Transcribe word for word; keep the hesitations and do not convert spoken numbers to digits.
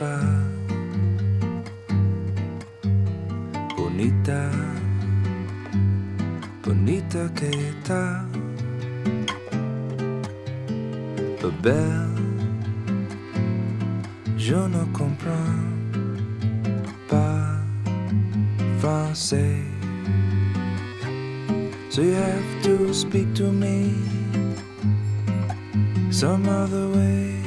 fa. Bonita, bonita que está. Belle, je ne comprends pas français. So you have to speak to me some other way.